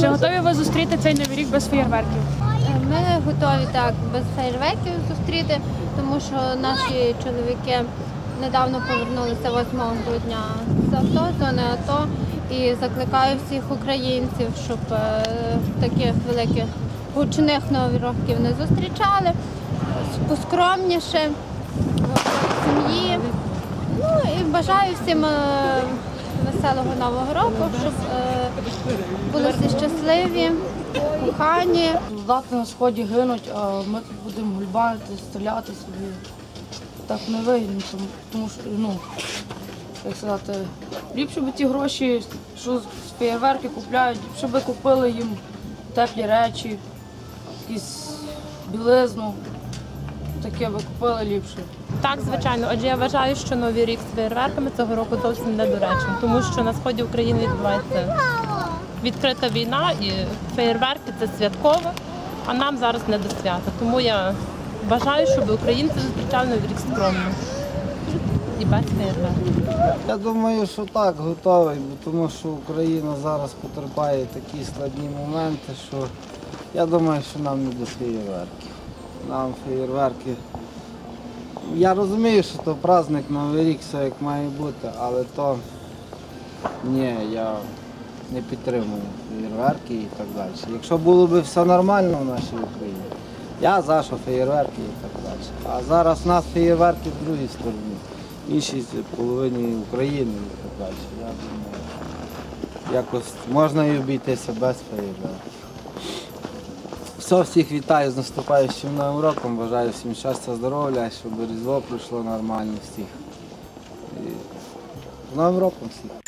Чи готові ви зустріти цей новий рік без феєрверків? Ми готові так без фейерверків зустріти, тому що наші чоловіки недавно повернулися 8 грудня з АТО, зони АТО, і закликаю всіх українців, щоб таких великих гучних нових років не зустрічали, поскромніше, в сім'ї. Ну і бажаю всім веселого Нового року, щоб були всі щасливі, кохані. Солдати на сході гинуть, а ми тут будемо гульбанити, стріляти собі. Так не вигідно, тому що, як сказати, ліпше б ті гроші, що з феєрверки купляють, щоб купили їм теплі речі, якісь білизну, таке би купили ліпше. Так, звичайно, адже я вважаю, що Новий рік з феєрверками цього року зовсім недоречний, тому що на сході України відбувається відкрита війна і феєрверки – це святкове, а нам зараз не до свята. Тому я бажаю, щоб українці зустрічали Новий рік скромно і без феєрверків. Я думаю, що так, готовий, тому що Україна зараз потерпає такі складні моменти, що я думаю, що нам не до феєрверків. Нам феєрверки. Я розумію, що то праздник, Новий рік, все як має бути, але то ні, я не підтримую феєрверки і так далі. Якщо було б все нормально в нашій Україні, я за що феєрверки і так далі. А зараз у нас феєрверки в другій стороні, в іншій половині України і так далі. Я думаю, якось можна і обійтися без феєрверків. Все, всіх вітаю з наступаючим Новим роком, бажаю всім щастя, здоров'я, щоб Різдво пройшло нормально всіх. І з Новим роком всіх!